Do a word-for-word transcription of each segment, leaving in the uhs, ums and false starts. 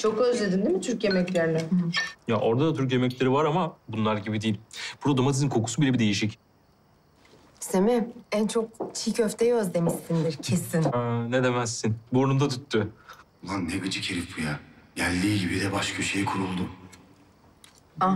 Çok özledin değil mi Türk yemeklerini? Ya orada da Türk yemekleri var ama bunlar gibi değil. Burada domatesin kokusu bile bir değişik. Semih, en çok çiğ köfteyi özlemişsindir kesin. Ha, ne demezsin. Burnumda tüttü. Lan ne gıcık herif bu ya. Geldiği gibi de baş köşeye kuruldu. Ah,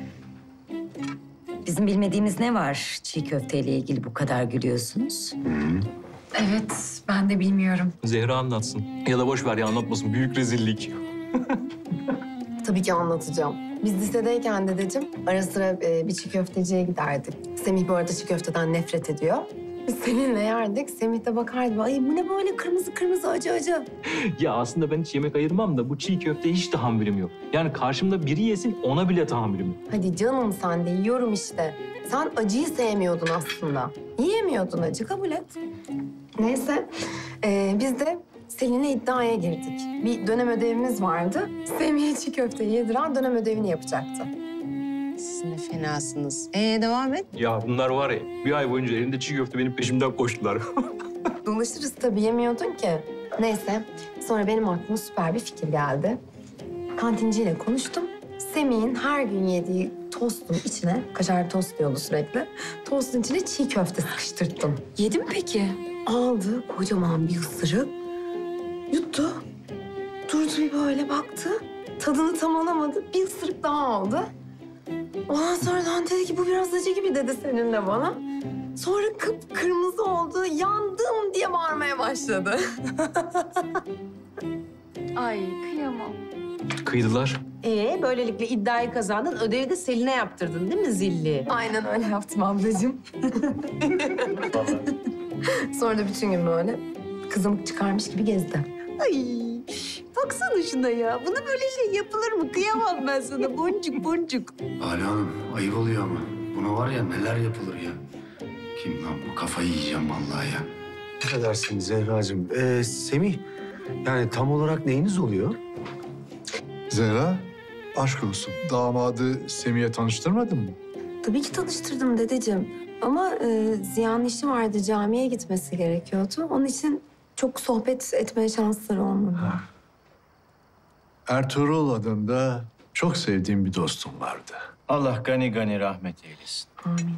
Bizim bilmediğimiz ne var çiğ köfteyle ilgili bu kadar gülüyorsunuz? Evet, ben de bilmiyorum. Zehra anlatsın. Ya da boş ver ya anlatmasın. Büyük rezillik. tabii ki anlatacağım. Biz lisedeyken dedeciğim ara sıra e, bir çiğ köfteciye giderdik. Semih bu arada çiğ köfteden nefret ediyor. Biz seninle yerdik. Semih de bakardı. Ay bu ne böyle kırmızı kırmızı acı acı. Ya aslında ben hiç yemek ayırmam da bu çiğ köfteye hiç tahammülüm yok. Yani karşımda biri yesin ona bile tahammülüm yok. Hadi canım sen de yiyorum işte. Sen acıyı sevmiyordun aslında. Yiyemiyordun acı, kabul et. Neyse, ee, biz de Selin'le iddiaya girdik. Bir dönem ödevimiz vardı. Semih'e çiğ köfteyi yediren dönem ödevini yapacaktı. Siz ne fenasınız. Ee devam et. Ya bunlar var ya bir ay boyunca elinde çiğ köfte benim peşimden koştular. Dolaşırız tabii, yemiyordun ki. Neyse, sonra benim aklıma süper bir fikir geldi. Kantinciyle konuştum. Semih'in her gün yediği tostun içine, kaşar tost diyordu sürekli, tostun içine çiğ köfte sıkıştırttım. Yedi mi peki? Aldı kocaman bir ısırık, yuttu. Durdu bir böyle baktı, tadını tam alamadı, bir ısırık daha aldı. Ondan sonra dedi ki bu biraz acı gibi dedi seninle bana. Sonra kıpkırmızı oldu, yandım diye bağırmaya başladı. Ay kıyamam. Kıydılar. Ee böylelikle iddiayı kazandın. Ödevi de Selin'e yaptırdın değil mi zilli? Aynen öyle yaptım ablacığım. Sonra da bütün gün böyle kızamık çıkarmış gibi gezdi. Ay baksana şuna ya. Buna böyle şey yapılır mı? Kıyamam ben sana. Boncuk boncuk. Hale Hanım ayıp oluyor ama. Buna var ya neler yapılır ya. Kim lan bu? Kafayı yiyeceğim vallahi ya. Affedersin Zehracığım. Ee, Semih, yani tam olarak neyiniz oluyor? Zehra, aşk olsun. Damadı Semih'e tanıştırmadın mı? Tabii ki tanıştırdım dedeciğim. Ama e, Ziya'nın işi vardı, camiye gitmesi gerekiyordu. Onun için çok sohbet etmeye şansları olmadı. Ertuğrul adında çok sevdiğim bir dostum vardı. Allah gani gani rahmet eylesin. Amin.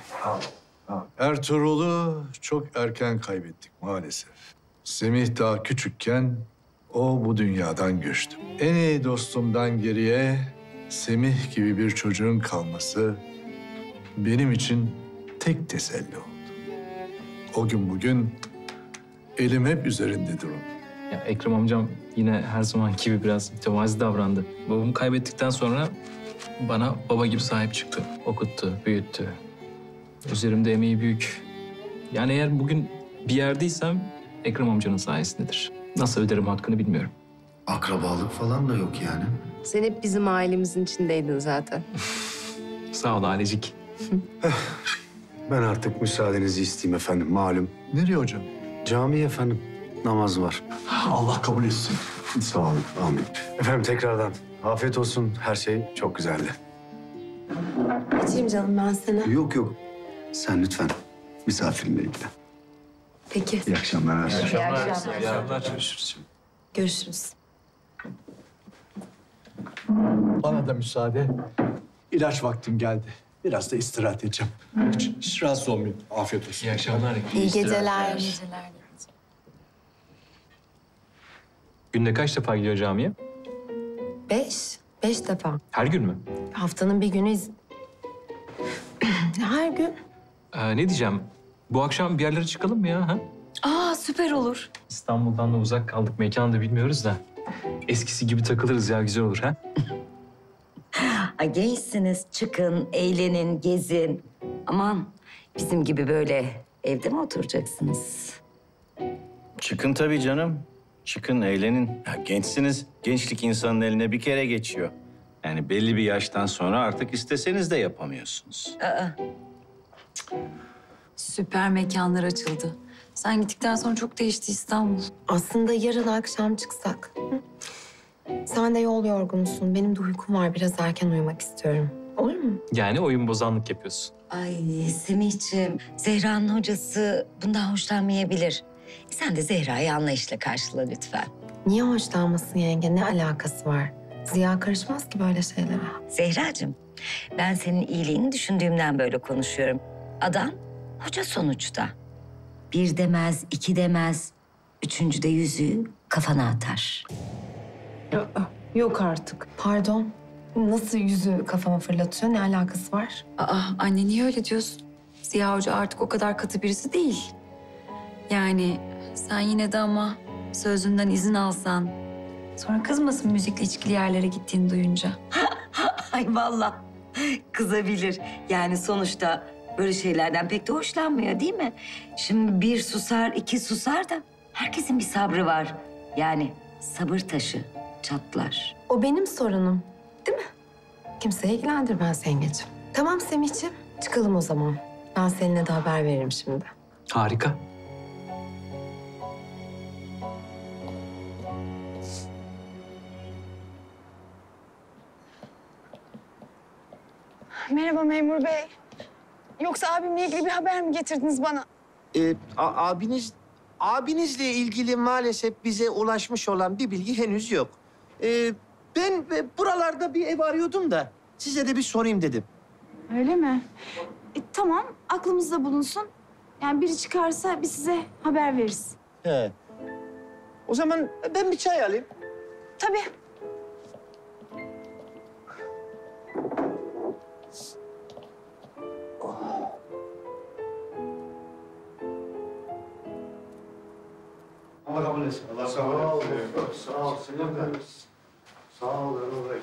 Ertuğrul'u çok erken kaybettik maalesef. Semih daha küçükken o bu dünyadan göçtü. En iyi dostumdan geriye Semih gibi bir çocuğun kalması benim için tek teselli oldu. O gün bugün elim hep üzerindedir onun. Ya Ekrem amcam yine her zaman gibi biraz mütevazi davrandı. Babamı kaybettikten sonra bana baba gibi sahip çıktı. Okuttu, büyüttü. Üzerimde emeği büyük. Yani eğer bugün bir yerdeysem Ekrem amcanın sayesindedir. Nasıl öderim hakkını bilmiyorum. Akrabalık falan da yok yani. Sen hep bizim ailemizin içindeydin zaten. Sağ ol ailecik. Ben artık müsaadenizi isteyeyim efendim, malum. Nereye hocam? Cami efendim, namaz var. Allah kabul etsin. Sağ olun, amin. Efendim tekrardan afiyet olsun, her şey çok güzeldi. Geçeyim canım ben seni. Yok yok. Sen lütfen misafirinle ilgilen. Peki, İyi akşamlar. İyi akşamlar. İyi akşamlar. Görüşürüz. görüşürüz. Bana da müsaade. İlaç vaktim geldi. Biraz da istirahat edeceğim. Hiç, hiç rahatsız olmayın. Afiyet olsun. İyi akşamlar. İyi geceler. Geceler. Günde kaç defa gidiyor camiye? Beş, beş defa. Her gün mü? Haftanın bir günü iz... Her gün. Ee, ne diyeceğim? Bu akşam bir yerlere çıkalım mı ya? Ha? Aa süper olur. İstanbul'dan da uzak kaldık. Mekanı da bilmiyoruz da. Eskisi gibi takılırız ya. Güzel olur ha? Ay gençsiniz, çıkın, eğlenin, gezin. Aman bizim gibi böyle evde mi oturacaksınız? Çıkın tabii canım. Çıkın, eğlenin. Ya gençsiniz. Gençlik insanın eline bir kere geçiyor. Yani belli bir yaştan sonra artık isteseniz de yapamıyorsunuz. Aa, Süper mekanlar açıldı. Sen gittikten sonra çok değişti İstanbul. Aslında yarın akşam çıksak. Hı? Sen de yol yorgunusun. Benim de uykum var. Biraz erken uyumak istiyorum. Olur mu? Yani oyun bozanlık yapıyorsun. ay Semihciğim, Zehra'nın hocası bundan hoşlanmayabilir. Sen de Zehra'yı anlayışla karşıla lütfen. Niye hoşlanmasın yenge? Ne alakası var? Ziya karışmaz ki böyle şeylere. Zehracığım, ben senin iyiliğini düşündüğümden böyle konuşuyorum. Adam hoca sonuçta. Bir demez, iki demez. Üçüncüde yüzüğü kafana atar. Yok artık. Pardon. Nasıl yüzü kafama fırlatıyor? Ne alakası var? Aa anne niye öyle diyorsun? Ziya Hoca artık o kadar katı birisi değil. Yani sen yine de ama sözünden izin alsan... Sonra kızmasın müzikle içkili yerlere gittiğini duyunca. Ay vallahi kızabilir. Yani sonuçta böyle şeylerden pek de hoşlanmıyor değil mi? Şimdi bir susar, iki susar da herkesin bir sabrı var. Yani sabır taşı çatlar. O benim sorunum. Değil mi? Kimseye ilgilendirmez yengeciğim. Tamam Semihciğim. Çıkalım o zaman. Ben seninle de haber veririm şimdi. Harika. Merhaba memur bey. Yoksa abimle ilgili bir haber mi getirdiniz bana? Ee, a- abiniz abinizle ilgili maalesef bize ulaşmış olan bir bilgi henüz yok. Ee, ben e, buralarda bir ev arıyordum da size de bir sorayım dedim. Öyle mi? E, tamam, aklımızda bulunsun. Yani biri çıkarsa biz size haber veririz. He. O zaman ben bir çay alayım. Tabii. Allah kabul etsin. Allah kabul etsin. Sağ ol. Sağ ol.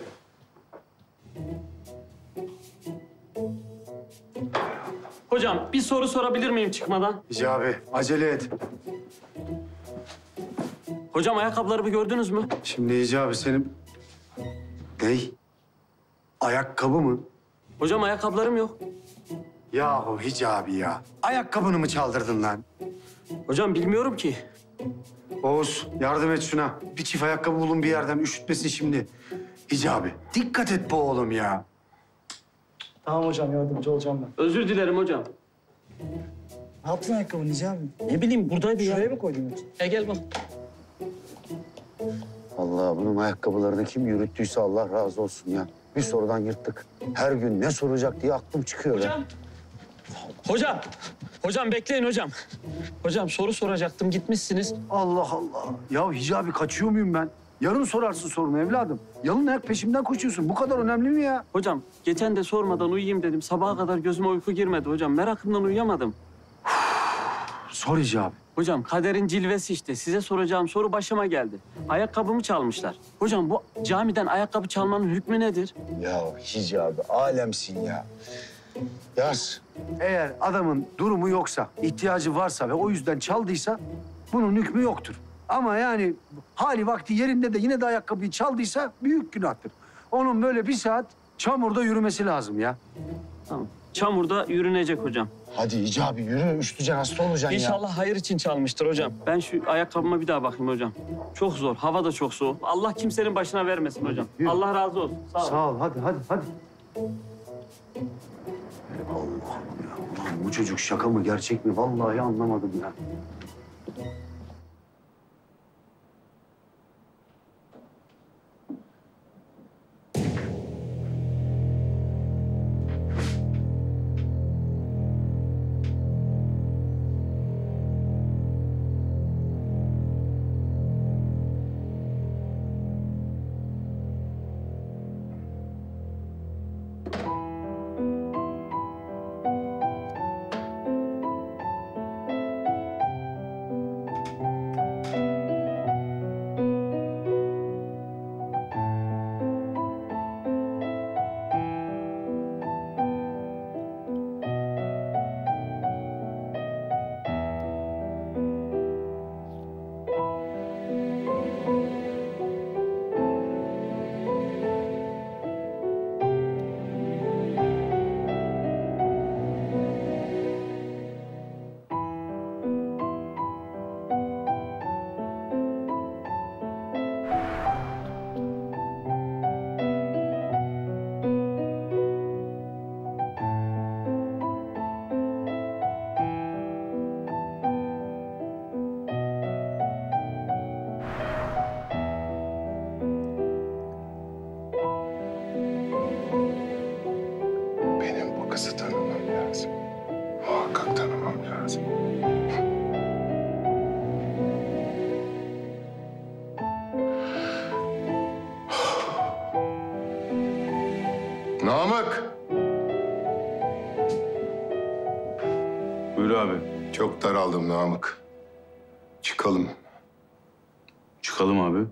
Hocam bir soru sorabilir miyim çıkmadan? Hicabi acele et. Hocam ayakkabılarımı gördünüz mü? Şimdi Hicabi senin... Ney? Ayakkabı mı? Hocam ayakkabılarım yok. Yahu Hicabi ya. Ayakkabını mı çaldırdın lan? Hocam bilmiyorum ki. Oğuz yardım et şuna. Bir çift ayakkabı bulun bir yerden. Üşütmesin şimdi. Hicabi dikkat et bu oğlum ya. Tamam hocam, yardımcı olacağım ben. Özür dilerim hocam. Ne yaptın ayakkabını Hicabi? Ne bileyim buradaydı ya. Şuraya mı koydun yoksa? E gel bak. Allah bunun ayakkabılarını kim yürüttüyse Allah razı olsun ya. Bir sorudan yırttık. Her gün ne soracak diye aklım çıkıyor. Hocam. Ya. Hocam. Hocam bekleyin hocam. Hocam soru soracaktım gitmişsiniz. Allah Allah. Ya Hicabi kaçıyor muyum ben? Yarın sorarsın sorunu evladım. Yalın ayak peşimden koşuyorsun. Bu kadar önemli mi ya? Hocam geçen de sormadan uyuyayım dedim. Sabaha kadar gözüme uyku girmedi hocam. Merakımdan uyuyamadım. Sor Hicabi. Hocam kaderin cilvesi işte. Size soracağım soru başıma geldi. Ayakkabımı çalmışlar. Hocam bu camiden ayakkabı çalmanın hükmü nedir? Ya Hicabi alemsin ya. Yaz. Eğer adamın durumu yoksa, ihtiyacı varsa ve o yüzden çaldıysa bunun hükmü yoktur. Ama yani hali vakti yerinde de yine de ayakkabıyı çaldıysa büyük günahtır. Onun böyle bir saat çamurda yürümesi lazım ya. Tamam. Çamurda yürünecek hocam. Hadi Hicabi yürü, üşüteceksin, hasta olacaksın ya. İnşallah hayır için çalmıştır hocam. Ben şu ayakkabıma bir daha bakayım hocam. Çok zor, hava da çok soğuk. Allah kimsenin başına vermesin hocam. Yürü. Allah razı olsun. Sağ ol. Sağ ol, hadi hadi hadi. Allah'ım ya, ulan bu çocuk şaka mı gerçek mi? Vallahi anlamadım ya. Çok daraldım Namık. Çıkalım. Çıkalım abi.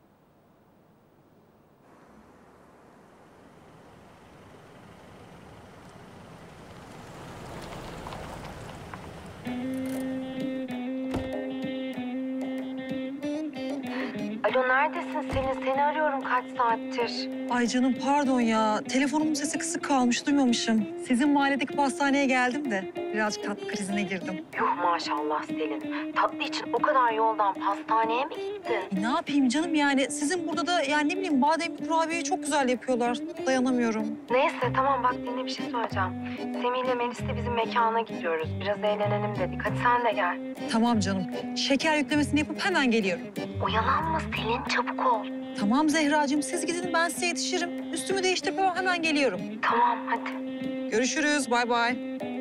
Alo neredesin Selin? Seni arıyorum kaç saattir. Ay canım pardon ya. Telefonumun sesi kısık kalmış, duymamışım. Sizin mahalledeki pastaneye geldim de birazcık tatlı krizine girdim. Yuh maşallah Selin. Tatlı için o kadar yoldan pastaneye mi gittin? E, ne yapayım canım yani? Sizin burada da yani ne bileyim bademli kurabiyeyi çok güzel yapıyorlar. Dayanamıyorum. Neyse tamam bak dinle bir şey söyleyeceğim. Semih'le Melis'le bizim mekana gidiyoruz. Biraz eğlenelim dedik. Hadi sen de gel. Tamam canım. Şeker yüklemesini yapıp hemen geliyorum. Oyalanma Selin, çabuk ol. Tamam Zehracığım, siz gidin ben size yetişirim. Üstümü değiştirip hemen geliyorum. Tamam, hadi. Görüşürüz, bay bay.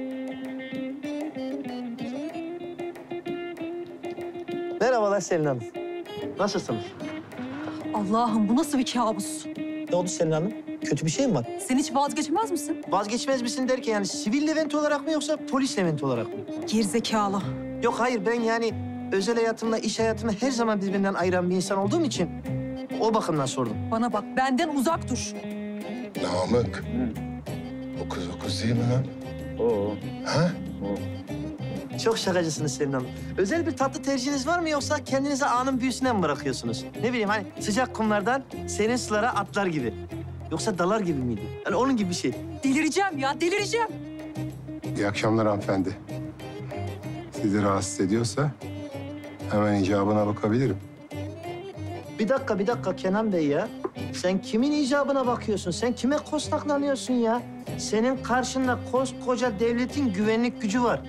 Merhabalar Selin Hanım. Nasılsınız? Allah'ım bu nasıl bir kabus? Ne oldu Selin Hanım? Kötü bir şey mi var? Sen hiç vazgeçmez misin? Vazgeçmez misin derken yani sivil Levent olarak mı yoksa polis Levent olarak mı? Gerizekalı. Yok hayır ben yani özel hayatımla iş hayatımı her zaman birbirinden ayıran bir insan olduğum için o bakımdan sordum. Bana bak benden uzak dur. Namık. O kız o kız değil mi lan? Oo. Ha? Çok şakacısınız Selin Hanım. Özel bir tatlı tercihiniz var mı yoksa kendinize anın büyüsüne mi bırakıyorsunuz? Ne bileyim hani sıcak kumlardan serin sulara atlar gibi. Yoksa dalar gibi miydi? Hani onun gibi bir şey. Delireceğim ya, delireceğim. İyi akşamlar hanımefendi. Sizi rahatsız ediyorsa hemen icabına bakabilirim. Bir dakika, bir dakika Kenan Bey ya. Sen kimin icabına bakıyorsun? Sen kime kostaklanıyorsun ya? Senin karşında koskoca devletin güvenlik gücü var.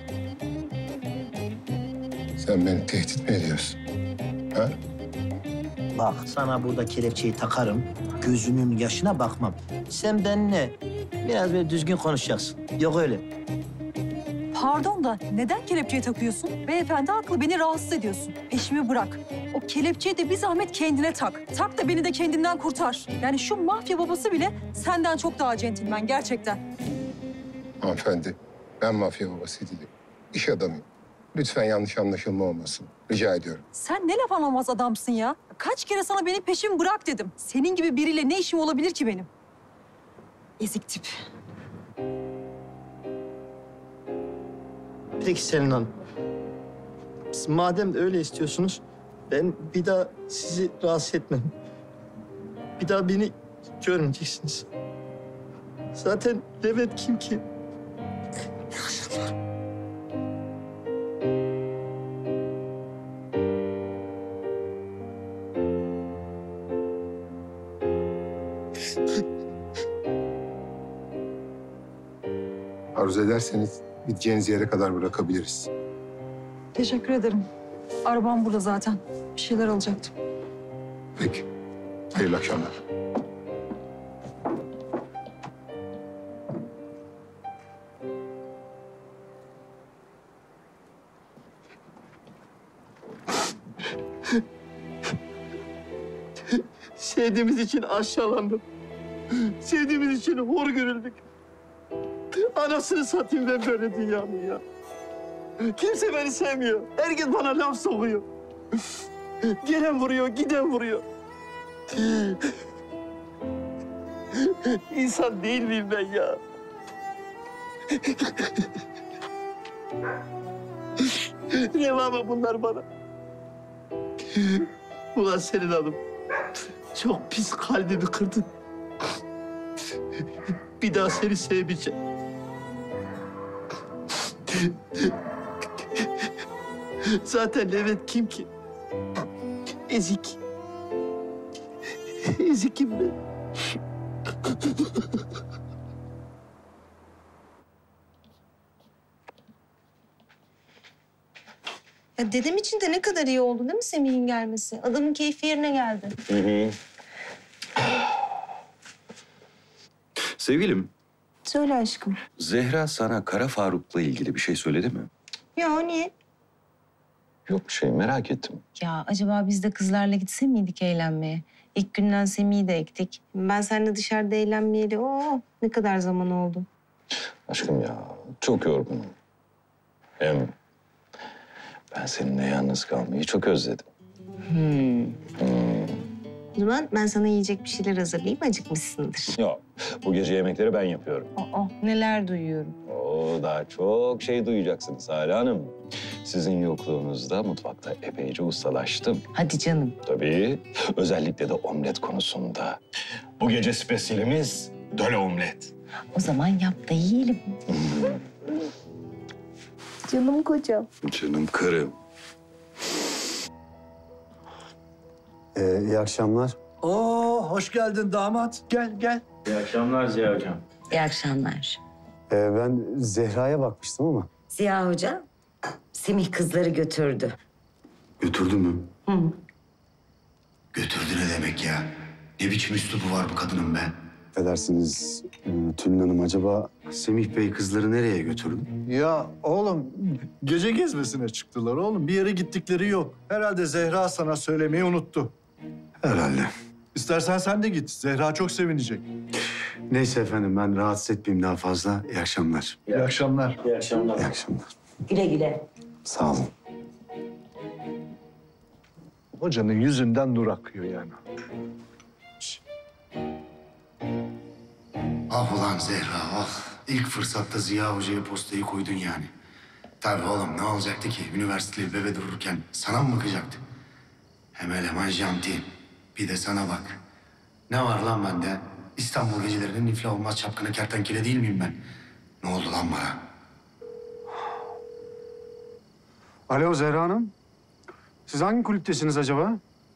Sen beni tehdit mi ediyorsun? Ha? Bak sana burada kelepçeyi takarım. Gözünün yaşına bakmam. Sen benimle biraz böyle düzgün konuşacaksın. Yok öyle. Pardon da neden kelepçeyi takıyorsun? Beyefendi haklı, beni rahatsız ediyorsun. Peşimi bırak. O kelepçeyi de bir zahmet kendine tak. Tak da beni de kendinden kurtar. Yani şu mafya babası bile senden çok daha centilmen gerçekten. Hanımefendi, ben mafya babası değilim. İş adamıyım. Lütfen yanlış anlaşılma olmasın. Rica ediyorum. Sen ne laf anlamaz adamsın ya. Kaç kere sana benim peşimi bırak dedim. Senin gibi biriyle ne işim olabilir ki benim? Ezik tip. Peki Selin Hanım. Siz madem öyle istiyorsunuz, ben bir daha sizi rahatsız etmem. Bir daha beni görmeyeceksiniz. Zaten Levent kim ki? Arzu ederseniz gideceğiniz yere kadar bırakabiliriz. Teşekkür ederim. Arabam burada zaten. Bir şeyler alacaktım. Peki. Hayırlı akşamlar. Sevdiğimiz için aşağılandım. Sevdiğimiz için hor görüldük. Anasını satayım ben böyle dünyanın ya. Kimse beni sevmiyor. Herkes bana laf sokuyor. Gelen vuruyor, giden vuruyor. İnsan değil miyim ben ya? Reva mı bunlar bana? Ulan Selin Hanım, çok pis kalbimi kırdın. Bir daha seni sevmeyeceğim. Zaten Levent kim ki? Ezik. Ezikim ben. Ya dedem için de ne kadar iyi oldu değil mi Semih'in gelmesi? Adamın keyfi yerine geldi. Hı hı. Sevgilim, Söyle aşkım. Zehra sana Kara Faruk'la ilgili bir şey söyledi mi? Ya niye? Yok bir şey, merak ettim. Ya acaba biz de kızlarla gitse miydik eğlenmeye? İlk günden Semih'i de ektik. Ben seninle dışarıda eğlenmeyeli oo ne kadar zaman oldu. Aşkım ya, çok yorgunum. Hem Ben seninle yalnız kalmayı çok özledim. Hmm. Hmm. O zaman ben sana yiyecek bir şeyler hazırlayayım, acıkmışsındır. Yok, bu gece yemekleri ben yapıyorum. Aa, neler duyuyorum. Oo, daha çok şey duyacaksınız Hale Hanım. Sizin yokluğunuzda mutfakta epeyce ustalaştım. Hadi canım. Tabii, özellikle de omlet konusunda. Bu gece spesiyelimiz döle omlet. O zaman yap da yiyelim. Canım kocam. Canım karım. Ee, iyi akşamlar. Oo, hoş geldin damat. Gel, gel. İyi akşamlar Ziya Hocam. İyi akşamlar. Ee, ben Zehra'ya bakmıştım ama. Ziya Hoca, Semih kızları götürdü. Götürdü mü? Hı. Götürdü ne demek ya? Ne biçim üslubu var bu kadının be? Affedersiniz Tülin Hanım, acaba Semih Bey kızları nereye götürdü? Ya oğlum, gece gezmesine çıktılar oğlum. Bir yere gittikleri yok. Herhalde Zehra sana söylemeyi unuttu. Herhalde. İstersen sen de git. Zehra çok sevinecek. Neyse efendim, ben rahatsız etmeyeyim daha fazla. İyi akşamlar. İyi akşamlar. İyi akşamlar. İyi akşamlar. Güle güle. Sağ olun. Hocanın yüzünden nur akıyor yani. Ah ulan Zehra, ah. İlk fırsatta Ziya Hoca'ya postayı koydun yani. Tabii oğlum, ne olacaktı ki? Üniversiteli bebe dururken sana mı bakacaktı? Hem eleman janti. Bir de sana bak. Ne var lan bende? İstanbul gecelerinin iflah olmaz çapkını kertenkele değil miyim ben? Ne oldu lan bana? Alo Zehra Hanım. Siz hangi kulüptesiniz acaba?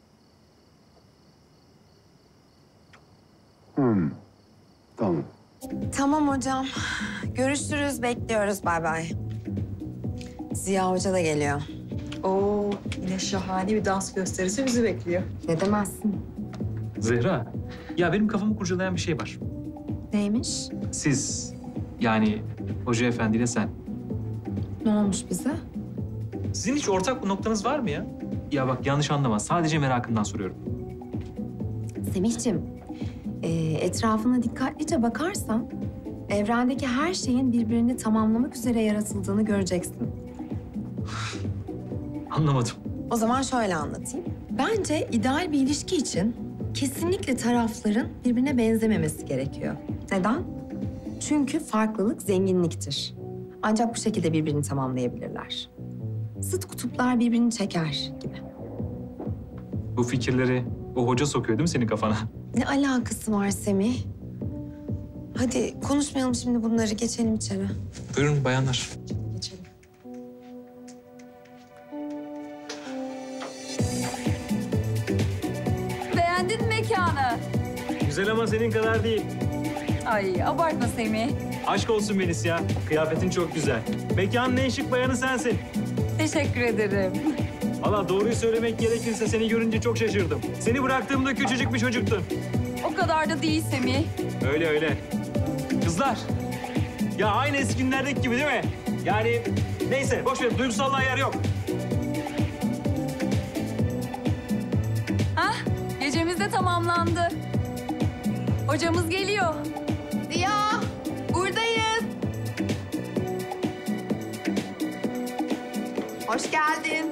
Hmm. Tamam. Tamam hocam. Görüşürüz, bekliyoruz. Bay bay. Ziya Hoca da geliyor. Oo, yine şahane bir dans gösterisi bizi bekliyor. Ne demezsin? Zehra, ya benim kafamı kurcalayan bir şey var. Neymiş? Siz, yani Hoca Efendi ile sen. Ne olmuş bize? Sizin hiç ortak bir noktanız var mı ya? Ya bak yanlış anlama, sadece merakımdan soruyorum. Semihciğim, e, etrafına dikkatlice bakarsan evrendeki her şeyin birbirini tamamlamak üzere yaratıldığını göreceksin. Anlamadım. O zaman şöyle anlatayım. Bence ideal bir ilişki için kesinlikle tarafların birbirine benzememesi gerekiyor. Neden? Çünkü farklılık zenginliktir. Ancak bu şekilde birbirini tamamlayabilirler. Zıt kutuplar birbirini çeker gibi. Bu fikirleri o hoca sokuyor değil mi senin kafana? Ne alakası var Semih? Hadi konuşmayalım şimdi bunları, geçelim içeri. Buyurun bayanlar. Geçelim. Beğendin mi mekanı? Güzel ama senin kadar değil. Ay abartma Semih. Aşk olsun Melis ya. Kıyafetin çok güzel. Mekanın en şık bayanı sensin. Teşekkür ederim. Valla doğruyu söylemek gerekirse seni görünce çok şaşırdım. Seni bıraktığımda küçücük bir çocuktun. O kadar da değil Semih. Öyle öyle. Kızlar, ya aynı eski günlerdeki gibi değil mi? Yani neyse boş ver, duygusallığa yer yok. Hah, gecemiz de tamamlandı. Hocamız geliyor. Ziya, buradayız. Hoş geldin.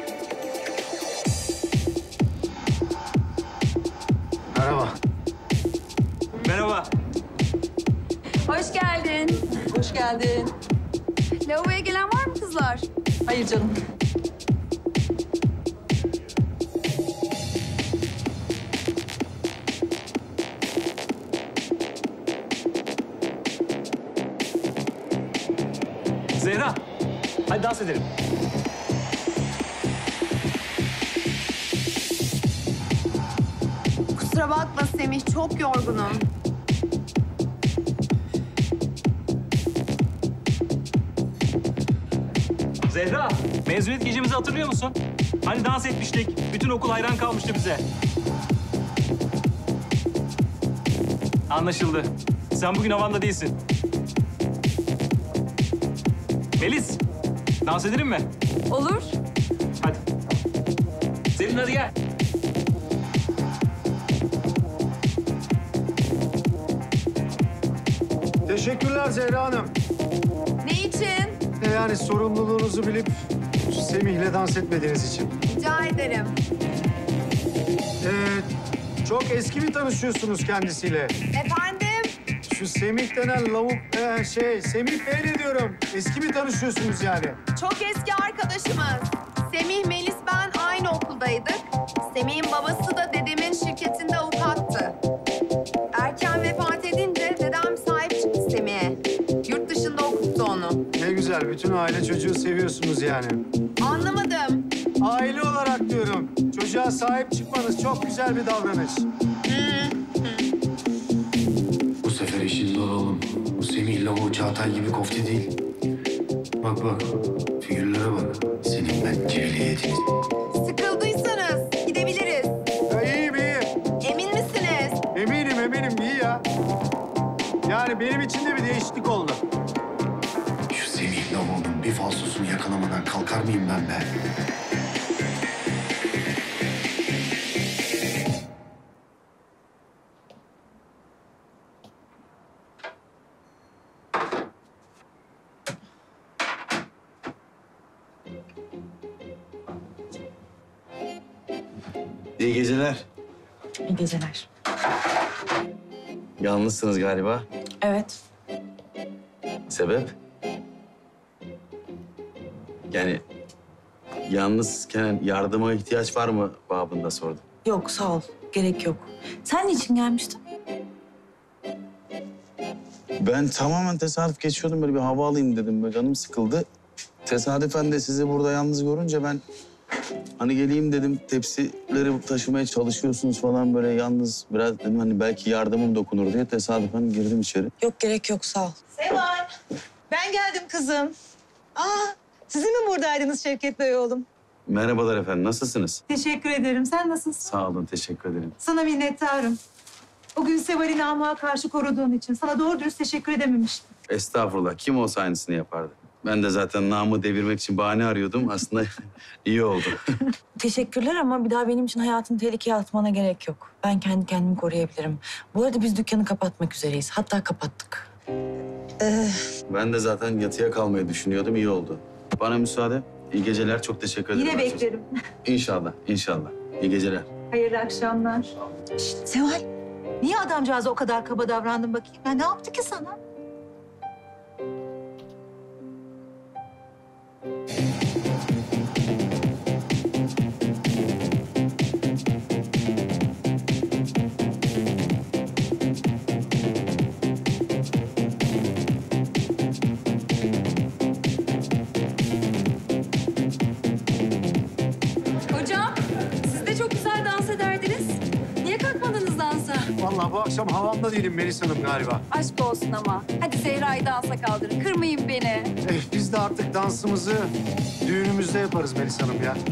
Merhaba. Merhaba. Hoş geldin. Hoş geldin. Lavaboya gelen var mı kızlar? Hayır canım. Zehra, hadi dans edelim. Kusura bakma Semih, çok yorgunum. Zehra, mezuniyet gecemizi hatırlıyor musun? Hani dans etmiştik, bütün okul hayran kalmıştı bize. Anlaşıldı. Sen bugün havanda değilsin. Melis, dans edelim mi? Olur. Hadi. Selin hadi gel. Teşekkürler Zehra Hanım. Ne için? E Yani sorumluluğunuzu bilip şu Semih'le dans etmediğiniz için. Rica ederim. Ee, çok eski mi tanışıyorsunuz kendisiyle? Efendim? Şu Semih denen lavuk, ee, şey, Semih Bey'le diyorum. Eski mi tanışıyorsunuz yani? Çok eski arkadaşımız. Semih, Melis, ben aynı okuldaydık. Semih'in babası da dedemin şirketinde avukattı. Erken vefat edince dedem sahip çıktı Semih'e. Yurt dışında okuttu onu. Ne güzel, bütün aile çocuğu seviyorsunuz yani. Anlamadım. Aile olarak diyorum. Çocuğa sahip çıkmanız çok güzel bir davranış. Bu sefer işin zor oğlum. Bu Semih lavuğu Çağatay gibi kofte değil. Bak bak, figürlere bak. Senin ben cevliye yediniz. Sıkıldıysanız gidebiliriz. Ya iyiyim, iyiyim. Emin misiniz? Eminim, eminim. İyi ya. Yani benim için de bir değişiklik oldu. Şu Semih lavuğunun bir falsosunu yakalamadan kalkar mıyım ben be? İyi geceler. İyi geceler. Yalnızsınız galiba. Evet. Sebep? Yani yalnızken yardıma ihtiyaç var mı babında sordum. Yok sağ ol. Gerek yok. Sen niçin gelmiştin? Ben tamamen tesadüf geçiyordum, böyle bir hava alayım dedim. Böyle canım sıkıldı. Tesadüfen de sizi burada yalnız görünce ben hani geleyim dedim. Tepsileri taşımaya çalışıyorsunuz falan, böyle yalnız biraz dedim hani belki yardımım dokunur diye tesadüfen girdim içeri. Yok gerek yok sağ ol. Seval, ben geldim kızım. Aa, siz mi buradaydınız Şevket Bey oğlum? Merhabalar efendim, nasılsınız? Teşekkür ederim. Sen nasılsın? Sağ olun, teşekkür ederim. Sana minnettarım. O gün Seval'i namuğa karşı koruduğun için sana doğru dürüst teşekkür edememiştim. Estağfurullah, kim olsa aynısını yapardı. Ben de zaten namı devirmek için bahane arıyordum. Aslında iyi oldu. Teşekkürler ama bir daha benim için hayatını tehlikeye atmana gerek yok. Ben kendi kendimi koruyabilirim. Bu arada biz dükkanı kapatmak üzereyiz. Hatta kapattık. Ee, Ben de zaten yatıya kalmayı düşünüyordum, iyi oldu. Bana müsaade. İyi geceler, çok teşekkür ederim. Yine beklerim. İnşallah, inşallah. İyi geceler. Hayırlı akşamlar. Şişt, Seval, niye adamcağıza o kadar kaba davrandın bakayım? Ben ne yaptı ki sana? Hocam, siz de çok güzel dans ederdiniz. Niye kalkmadınız dansa? Vallahi bu akşam havamda değilim Melis Hanım galiba. Aşk olsun ama. Hadi Zehra'yı dansa kaldırın. Kırmayın beni. Eh, biz de artık dansımızı düğünümüzde yaparız Melis Hanım ya.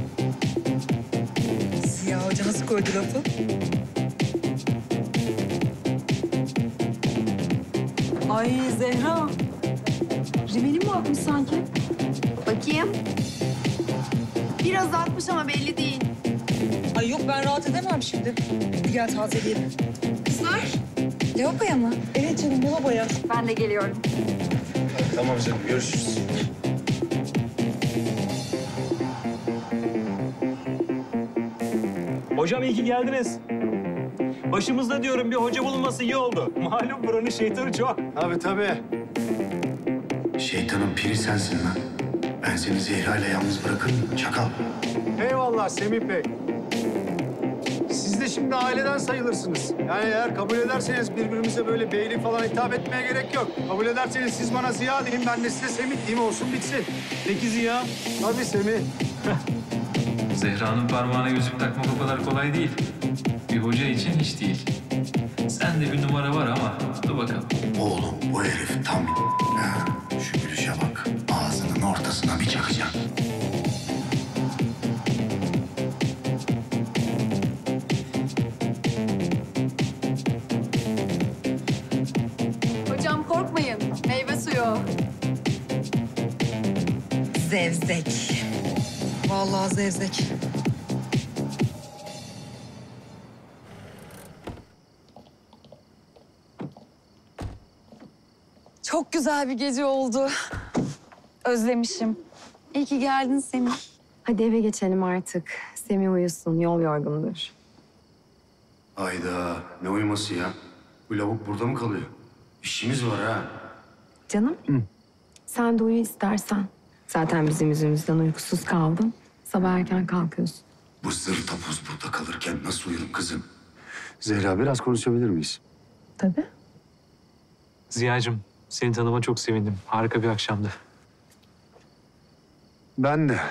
Ziya Hoca nasıl koydu lafı? Ay Zehra, rimeli mi atmış sanki? Bakayım. Biraz atmış ama belli değil. Ay yok ben rahat edemem şimdi. Hadi gel tazeleyelim. Kızlar, lavaboya mı? Evet canım lavaboya. Ben de geliyorum. Tamam canım, görüşürüz. Hocam iyi ki geldiniz. Başımızda diyorum bir hoca bulunması iyi oldu. Malum buranın şeytanı çok. Tabii tabii. Şeytanın piri sensin lan. Ben seni Zehra ile yalnız bırakır mıyım çakal? Eyvallah Semih Bey. Siz de şimdi aileden sayılırsınız. Yani eğer kabul ederseniz birbirimize böyle beylik falan hitap etmeye gerek yok. Kabul ederseniz siz bana Ziya deyin, ben de size Semih diyeyim, olsun bitsin. Peki Ziya? Tabii Semih. Zehra'nın parmağına yüzük takmak o kadar kolay değil. Bir hoca için hiç değil. Sende bir numara var ama dur bakalım. Oğlum bu herif tam... Ha, şu gülüşe bak. Ağzının ortasına bir çakacağım. Hocam korkmayın. Meyve suyu. Zevzek. Vallahi zevzek. Çok güzel bir gece oldu. Özlemişim. İyi ki geldin Semih. Hadi eve geçelim artık. Semih uyusun, yol yorgundur. Hayda, ne uyuması ya? Bu lavuk burada mı kalıyor? İşimiz var ha. Canım, sen de uyu istersen. Zaten bizim yüzümüzden uykusuz kaldın. Sabah erken kalkıyorsun. Bu zır tapuz burada kalırken nasıl uyurum kızım? Zehra biraz konuşabilir miyiz? Tabii. Ziya'cığım, seni tanıma çok sevindim. Harika bir akşamdı. Ben de.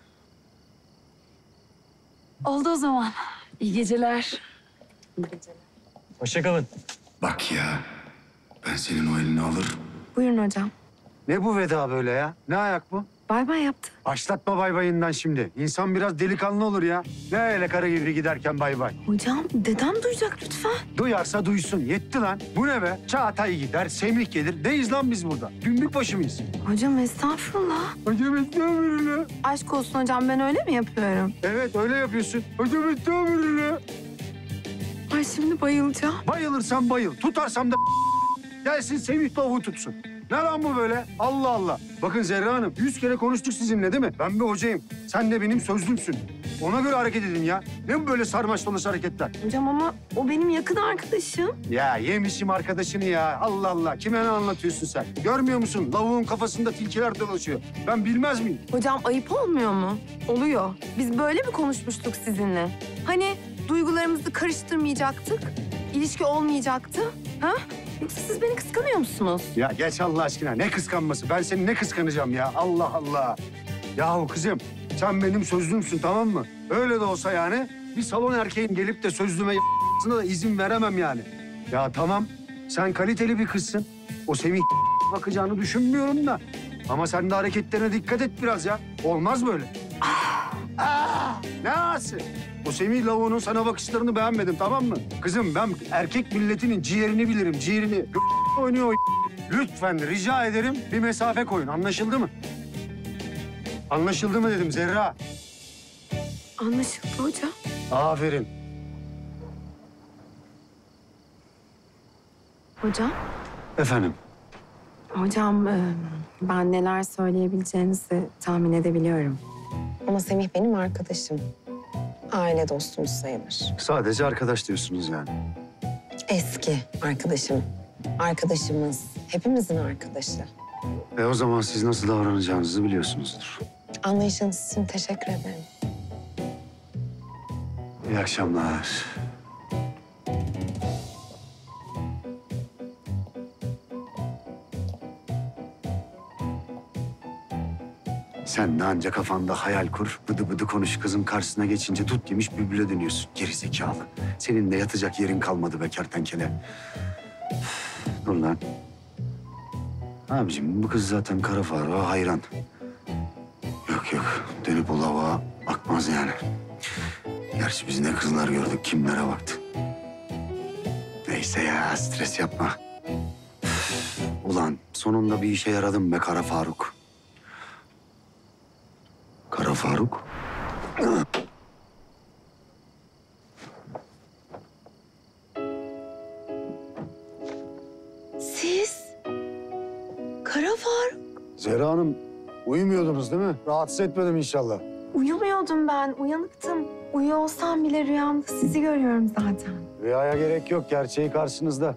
Oldu o zaman. İyi geceler. İyi geceler. Hoşçakalın. Bak ya, ben senin o elini alır. Buyurun hocam. Ne bu veda böyle ya? Ne ayak bu? Bay bay yaptı. Başlatma bay bayından şimdi. İnsan biraz delikanlı olur ya. Ne öyle kara gibi giderken bay bay. Hocam dedem duyacak lütfen. Duyarsa duysun. Yetti lan. Bu ne be? Çağatay gider, Semih gelir. Neyiz lan biz burada? Dümbük başı mıyız? Hocam estağfurullah. Hocam estağfurullah. Aşk olsun hocam, ben öyle mi yapıyorum? Evet öyle yapıyorsun. Hocam estağfurullah. Ay şimdi bayılacağım. Bayılırsan bayıl. Tutarsam da gelsin Semih tavuğu tutsun. Ne lan bu böyle? Allah Allah. Bakın Zehra Hanım, yüz kere konuştuk sizinle değil mi? Ben bir hocayım. Sen de benim sözlümsün. Ona göre hareket edin ya. Ne bu böyle sarmaş dolaş hareketler? Hocam ama o benim yakın arkadaşım. Ya yemişim arkadaşını ya. Allah Allah. Kime ne anlatıyorsun sen? Görmüyor musun? Lavuğun kafasında tilkiler dolaşıyor. Ben bilmez miyim? Hocam ayıp olmuyor mu? Oluyor. Biz böyle mi konuşmuştuk sizinle? Hani duygularımızı karıştırmayacaktık, ilişki olmayacaktı. Ha? Yoksa siz beni kıskanıyor musunuz? Ya geç Allah aşkına. Ne kıskanması? Ben seni ne kıskanacağım ya? Allah Allah. Yahu kızım, sen benim sözlümsün tamam mı? Öyle de olsa yani bir salon erkeğin gelip de sözlüme y***sına da izin veremem yani. Ya tamam, sen kaliteli bir kızsın. O Semih bakacağını düşünmüyorum da. Ama sen de hareketlerine dikkat et biraz ya. Olmaz böyle. Ah, ne ağası? O Semih lavuğunun sana bakışlarını beğenmedim tamam mı? Kızım ben erkek milletinin ciğerini bilirim, ciğerini. Oynuyor o. Lütfen rica ederim bir mesafe koyun. Anlaşıldı mı? Anlaşıldı mı dedim Zehra. Anlaşıldı hocam. Aferin. Hocam? Efendim? Hocam e, ben neler söyleyebileceğinizi tahmin edebiliyorum. Ama Semih benim arkadaşım. Aile dostumuz sayılır. Sadece arkadaş diyorsunuz yani. Eski arkadaşım. Arkadaşımız. Hepimizin arkadaşı. E o zaman siz nasıl davranacağınızı biliyorsunuzdur. Anlayışınız için teşekkür ederim. İyi akşamlar. Sen de anca kafanda hayal kur, bıdı bıdı konuş. Kızım karşısına geçince tut yemiş bülbüle dönüyorsun. Geri zekalı. Senin de yatacak yerin kalmadı be kertenkele. Üf, dur lan. Abiciğim bu kız zaten kara Faruk'a hayran. Yok yok, dönüp o lavuğa bakmaz yani. Gerçi biz ne kızlar gördük, kimlere baktı. Neyse ya, stres yapma. Üf, ulan sonunda bir işe yaradım be Kara Faruk. Kara Faruk. Siz? Kara Faruk. Zehra Hanım, uyumuyordunuz değil mi? Rahatsız etmedim inşallah. Uyumuyordum ben, uyanıktım. Uyuyor olsam bile rüyamda sizi görüyorum zaten. Rüyaya gerek yok, gerçeği karşınızda.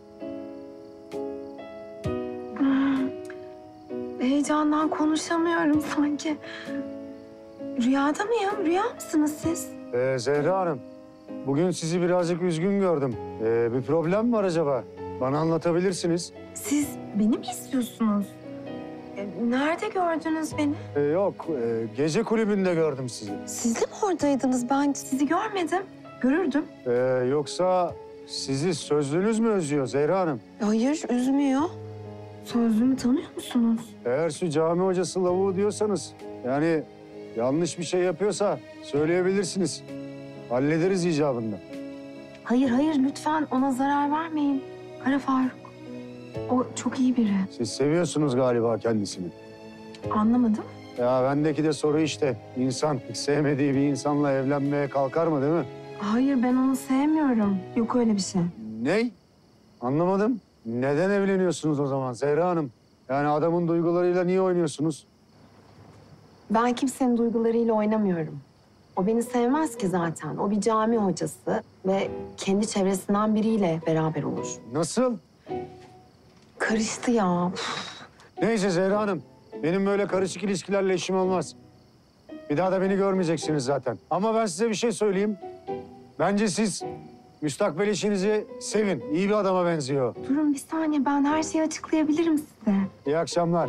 Hmm. Heyecandan konuşamıyorum sanki. Rüyada mıyım? Rüya mısınız siz? Ee, Zehra Hanım, bugün sizi birazcık üzgün gördüm. Ee, bir problem mi var acaba? Bana anlatabilirsiniz. Siz beni mi istiyorsunuz? E, Nerede gördünüz beni? Ee, yok, e, gece kulübünde gördüm sizi. Siz de mi oradaydınız? Ben sizi görmedim. Görürdüm. Ee, yoksa sizi sözlünüz mü özlüyor Zehra Hanım? Hayır, üzmüyor. Sözlümü tanıyor musunuz? Eğer şu cami hocası lavuğu diyorsanız, yani yanlış bir şey yapıyorsa söyleyebilirsiniz. Hallederiz icabında. Hayır, hayır. Lütfen ona zarar vermeyin. Kara Faruk. O çok iyi biri. Siz seviyorsunuz galiba kendisini. Anlamadım. Ya bendeki de soru işte. İnsan hiç sevmediği bir insanla evlenmeye kalkar mı değil mi? Hayır, ben onu sevmiyorum. Yok öyle bir şey. Ney? Anlamadım. Neden evleniyorsunuz o zaman Zehra Hanım? Yani adamın duygularıyla niye oynuyorsunuz? Ben kimsenin duygularıyla oynamıyorum. O beni sevmez ki zaten. O bir cami hocası ve kendi çevresinden biriyle beraber olur. Nasıl? Karıştı ya. Neyse Zehra Hanım. Benim böyle karışık ilişkilerle işim olmaz. Bir daha da beni görmeyeceksiniz zaten. Ama ben size bir şey söyleyeyim. Bence siz müstakbel eşinizi sevin. İyi bir adama benziyor. Durun bir saniye, ben her şeyi açıklayabilirim size. İyi akşamlar.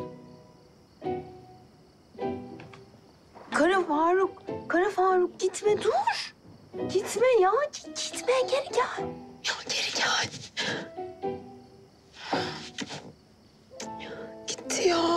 Kara Faruk, Kara Faruk gitme dur. Gitme ya, gitme geri gel. Ya geri gel. Gitti ya.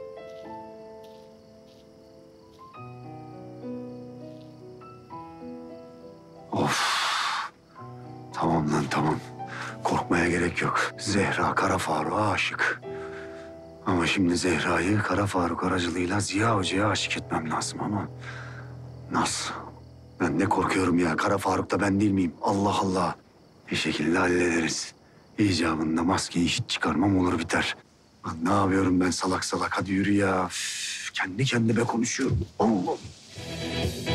Of. Tamam lan tamam. Korkmaya gerek yok. Zehra Kara Faruk'a aşık. Ama şimdi Zehra'yı Kara Faruk aracılığıyla Ziya Hoca'ya aşık etmem lazım ama... Nasıl? Ben ne korkuyorum ya. Kara Faruk da ben değil miyim? Allah Allah. Bir şekilde hallederiz. İcabında maskeyi hiç çıkarmam olur biter. Lan ne yapıyorum ben salak salak? Hadi yürü ya. Üf, kendi kendime konuşuyorum. Allah.